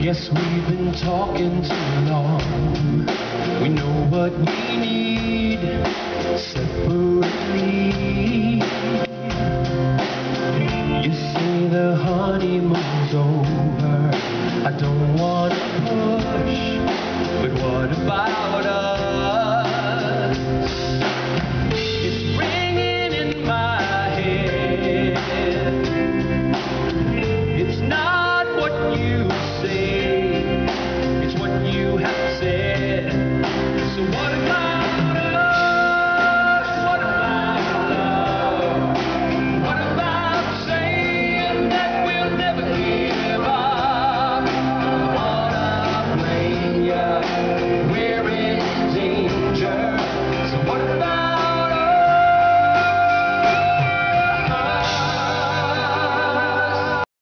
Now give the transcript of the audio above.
Guess we've been talking too long. We know what we need separately. You say the honeymoon's over.